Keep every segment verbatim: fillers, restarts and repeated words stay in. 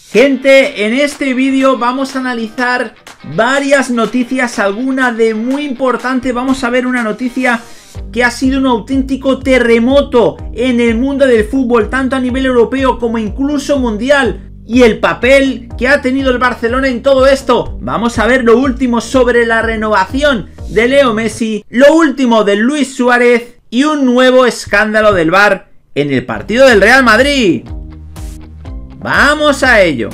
Gente, en este vídeo vamos a analizar varias noticias, alguna de muy importante. Vamos a ver una noticia que ha sido un auténtico terremoto en el mundo del fútbol, tanto a nivel europeo como incluso mundial, y el papel que ha tenido el Barcelona en todo esto. Vamos a ver lo último sobre la renovación de Leo Messi, lo último de Luis Suárez y un nuevo escándalo del V A R en el partido del Real Madrid. ¡Vamos a ello!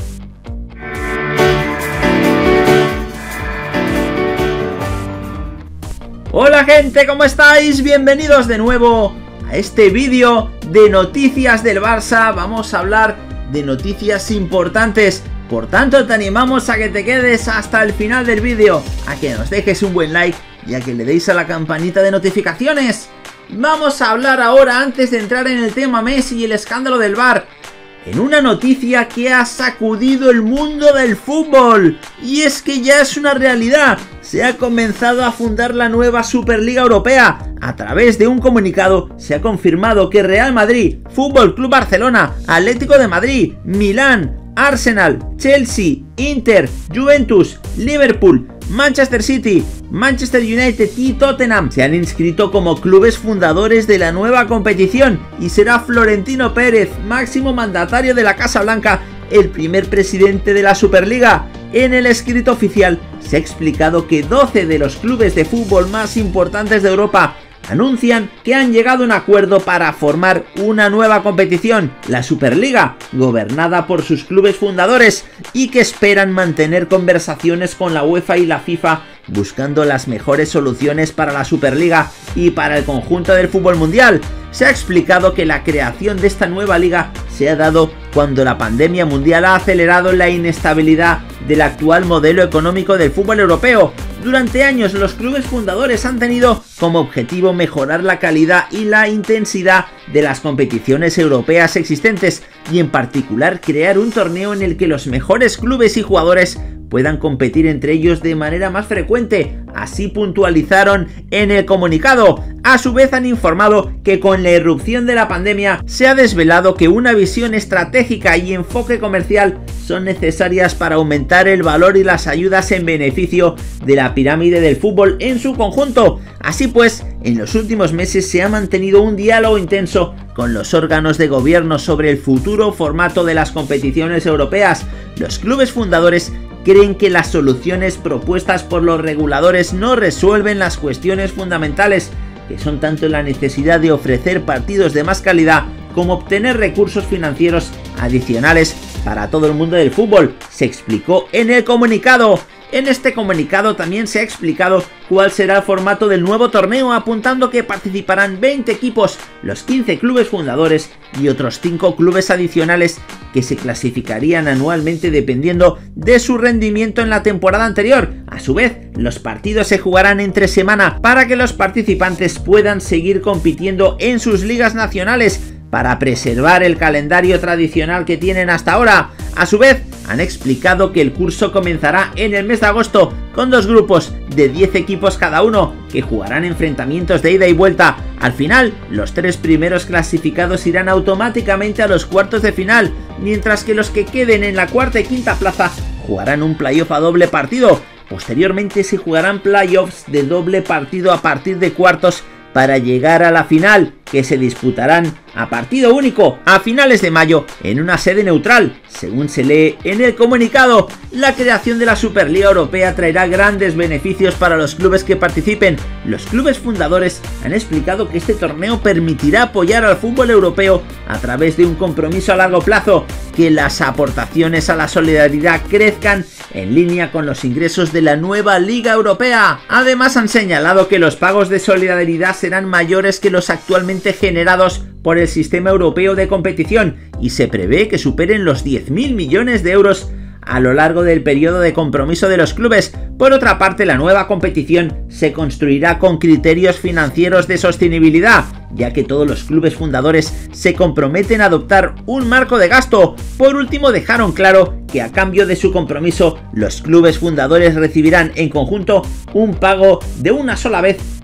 Hola gente, ¿cómo estáis? Bienvenidos de nuevo a este vídeo de noticias del Barça. Vamos a hablar de noticias importantes, por tanto te animamos a que te quedes hasta el final del vídeo, a que nos dejes un buen like y a que le deis a la campanita de notificaciones. Vamos a hablar ahora, antes de entrar en el tema Messi y el escándalo del V A R, en una noticia que ha sacudido el mundo del fútbol, y es que ya es una realidad. Se ha comenzado a fundar la nueva Superliga Europea. A través de un comunicado se ha confirmado que Real Madrid, Fútbol Club Barcelona, Atlético de Madrid, Milán, Arsenal, Chelsea, Inter, Juventus, Liverpool, Manchester City, Manchester United y Tottenham se han inscrito como clubes fundadores de la nueva competición, y será Florentino Pérez, máximo mandatario de la Casa Blanca, el primer presidente de la Superliga. En el escrito oficial se ha explicado que doce de los clubes de fútbol más importantes de Europa anuncian que han llegado a un acuerdo para formar una nueva competición, la Superliga, gobernada por sus clubes fundadores, y que esperan mantener conversaciones con la UEFA y la FIFA buscando las mejores soluciones para la Superliga y para el conjunto del fútbol mundial. Se ha explicado que la creación de esta nueva liga se ha dado cuando la pandemia mundial ha acelerado la inestabilidad del actual modelo económico del fútbol europeo. Durante años los clubes fundadores han tenido como objetivo mejorar la calidad y la intensidad de las competiciones europeas existentes, y en particular crear un torneo en el que los mejores clubes y jugadores puedan competir entre ellos de manera más frecuente. Así puntualizaron en el comunicado. A su vez han informado que con la irrupción de la pandemia se ha desvelado que una visión estratégica y enfoque comercial son necesarias para aumentar el valor y las ayudas en beneficio de la pirámide del fútbol en su conjunto. Así pues, en los últimos meses se ha mantenido un diálogo intenso con los órganos de gobierno sobre el futuro formato de las competiciones europeas. Los clubes fundadores creen que las soluciones propuestas por los reguladores no resuelven las cuestiones fundamentales, que son tanto la necesidad de ofrecer partidos de más calidad como obtener recursos financieros adicionales para todo el mundo del fútbol, se explicó en el comunicado. En este comunicado también se ha explicado cuál será el formato del nuevo torneo, apuntando que participarán veinte equipos, los quince clubes fundadores y otros cinco clubes adicionales que se clasificarían anualmente dependiendo de su rendimiento en la temporada anterior. A su vez, los partidos se jugarán entre semana para que los participantes puedan seguir compitiendo en sus ligas nacionales para preservar el calendario tradicional que tienen hasta ahora. A su vez, han explicado que el curso comenzará en el mes de agosto con dos grupos de diez equipos cada uno que jugarán enfrentamientos de ida y vuelta. Al final, los tres primeros clasificados irán automáticamente a los cuartos de final, mientras que los que queden en la cuarta y quinta plaza jugarán un playoff a doble partido. Posteriormente se jugarán playoffs de doble partido a partir de cuartos para llegar a la final, que se disputarán a partido único a finales de mayo en una sede neutral. Según se lee en el comunicado, la creación de la Superliga Europea traerá grandes beneficios para los clubes que participen. Los clubes fundadores han explicado que este torneo permitirá apoyar al fútbol europeo a través de un compromiso a largo plazo, que las aportaciones a la solidaridad crezcan en línea con los ingresos de la nueva Liga Europea. Además, han señalado que los pagos de solidaridad serán mayores que los actualmente generados por el sistema europeo de competición, y se prevé que superen los diez mil millones de euros a lo largo del periodo de compromiso de los clubes. Por otra parte, la nueva competición se construirá con criterios financieros de sostenibilidad, ya que todos los clubes fundadores se comprometen a adoptar un marco de gasto. Por último, dejaron claro que a cambio de su compromiso, los clubes fundadores recibirán en conjunto un pago de una sola vez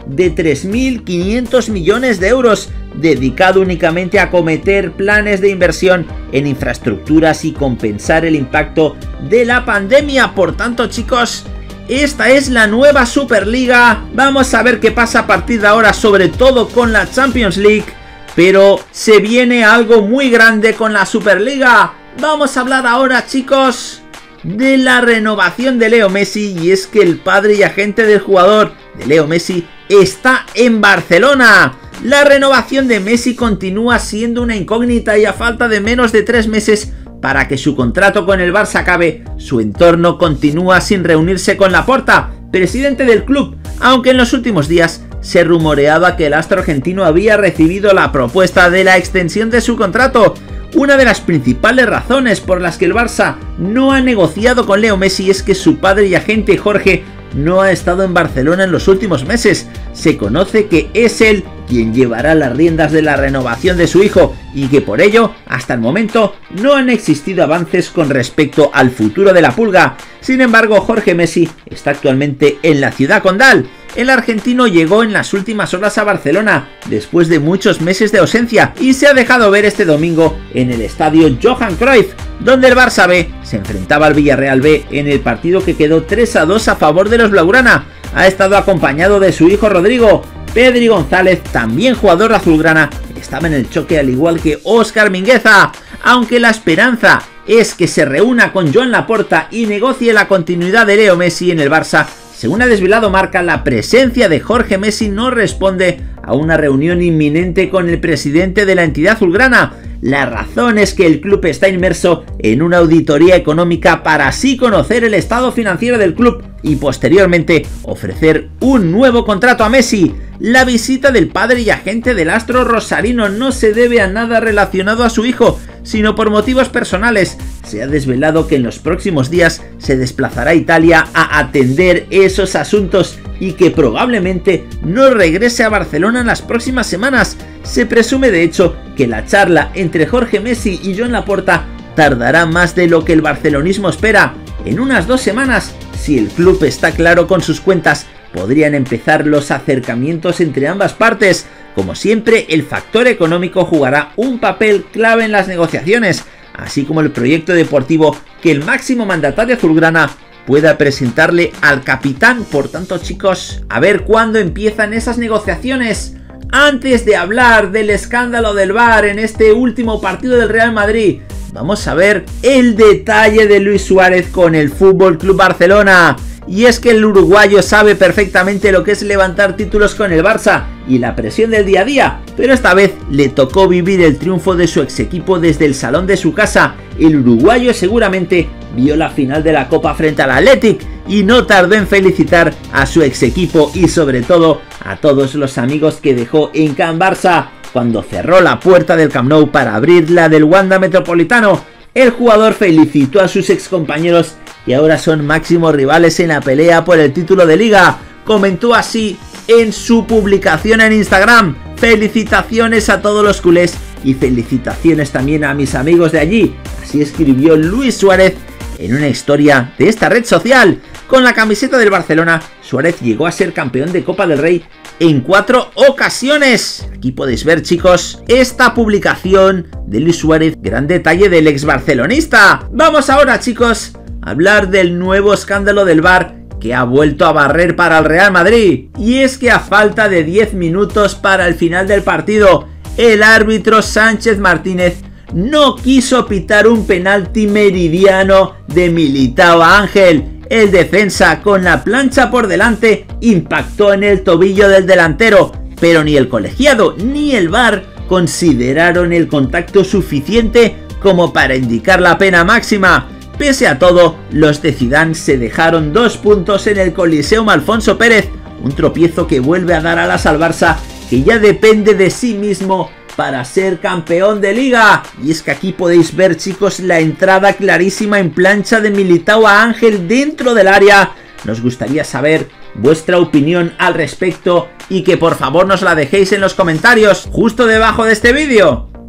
de tres mil quinientos millones de euros, dedicado únicamente a acometer planes de inversión en infraestructuras y compensar el impacto de la pandemia. Por tanto, chicos, esta es la nueva Superliga. Vamos a ver qué pasa a partir de ahora, sobre todo con la Champions League, pero se viene algo muy grande con la Superliga. Vamos a hablar ahora, chicos, de la renovación de Leo Messi, y es que el padre y agente del jugador de Leo Messi está en Barcelona. La renovación de Messi continúa siendo una incógnita y a falta de menos de tres meses para que su contrato con el Barça acabe, su entorno continúa sin reunirse con Laporta, presidente del club, aunque en los últimos días se rumoreaba que el astro argentino había recibido la propuesta de la extensión de su contrato. Una de las principales razones por las que el Barça no ha negociado con Leo Messi es que su padre y agente Jorge no ha estado en Barcelona en los últimos meses. Se conoce que es él quien llevará las riendas de la renovación de su hijo y que por ello, hasta el momento, no han existido avances con respecto al futuro de la Pulga. Sin embargo, Jorge Messi está actualmente en la ciudad condal. El argentino llegó en las últimas horas a Barcelona después de muchos meses de ausencia y se ha dejado ver este domingo en el estadio Johan Cruyff, donde el Barça B se enfrentaba al Villarreal B en el partido que quedó tres a dos a favor de los blaugrana. Ha estado acompañado de su hijo Rodrigo. Pedri González, también jugador azulgrana, estaba en el choque al igual que Óscar Mingueza, aunque la esperanza es que se reúna con Joan Laporta y negocie la continuidad de Leo Messi en el Barça. Según ha desvelado Marca, la presencia de Jorge Messi no responde a una reunión inminente con el presidente de la entidad azulgrana. La razón es que el club está inmerso en una auditoría económica para así conocer el estado financiero del club y posteriormente ofrecer un nuevo contrato a Messi. La visita del padre y agente del astro rosarino no se debe a nada relacionado a su hijo, sino por motivos personales. Se ha desvelado que en los próximos días se desplazará a Italia a atender esos asuntos y que probablemente no regrese a Barcelona en las próximas semanas. Se presume de hecho que la charla entre Jorge Messi y Joan Laporta tardará más de lo que el barcelonismo espera. En unas dos semanas, si el club está claro con sus cuentas, podrían empezar los acercamientos entre ambas partes. Como siempre, el factor económico jugará un papel clave en las negociaciones, así como el proyecto deportivo que el máximo mandatario azulgrana pueda presentarle al capitán. Por tanto, chicos, a ver cuándo empiezan esas negociaciones. Antes de hablar del escándalo del V A R en este último partido del Real Madrid, vamos a ver el detalle de Luis Suárez con el F C Barcelona. Y es que el uruguayo sabe perfectamente lo que es levantar títulos con el Barça y la presión del día a día, pero esta vez le tocó vivir el triunfo de su ex equipo desde el salón de su casa. El uruguayo seguramente vio la final de la Copa frente al Athletic y no tardó en felicitar a su ex equipo y sobre todo a todos los amigos que dejó en Can Barça cuando cerró la puerta del Camp Nou para abrir la del Wanda Metropolitano. El jugador felicitó a sus ex compañeros y ahora son máximos rivales en la pelea por el título de liga. Comentó así en su publicación en Instagram: felicitaciones a todos los culés y felicitaciones también a mis amigos de allí. Así escribió Luis Suárez en una historia de esta red social. Con la camiseta del Barcelona, Suárez llegó a ser campeón de Copa del Rey en cuatro ocasiones. Aquí podéis ver, chicos, esta publicación de Luis Suárez, gran detalle del ex barcelonista. Vamos ahora, chicos, a hablar del nuevo escándalo del V A R que ha vuelto a barrer para el Real Madrid. Y es que a falta de diez minutos para el final del partido, el árbitro Sánchez Martínez no quiso pitar un penalti meridiano de Militao a Ángel. El defensa, con la plancha por delante, impactó en el tobillo del delantero, pero ni el colegiado ni el V A R consideraron el contacto suficiente como para indicar la pena máxima. Pese a todo, los de Zidane se dejaron dos puntos en el Coliseum Alfonso Pérez, un tropiezo que vuelve a dar alas al Barça, que ya depende de sí mismo para ser campeón de liga. Y es que aquí podéis ver, chicos, la entrada clarísima en plancha de Militao a Ángel dentro del área. Nos gustaría saber vuestra opinión al respecto y que por favor nos la dejéis en los comentarios justo debajo de este vídeo.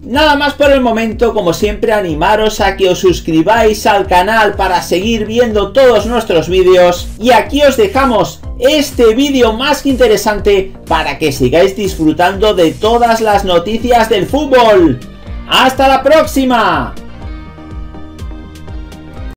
Nada más por el momento, como siempre animaros a que os suscribáis al canal para seguir viendo todos nuestros vídeos, y aquí os dejamos este vídeo más que interesante para que sigáis disfrutando de todas las noticias del fútbol. ¡Hasta la próxima!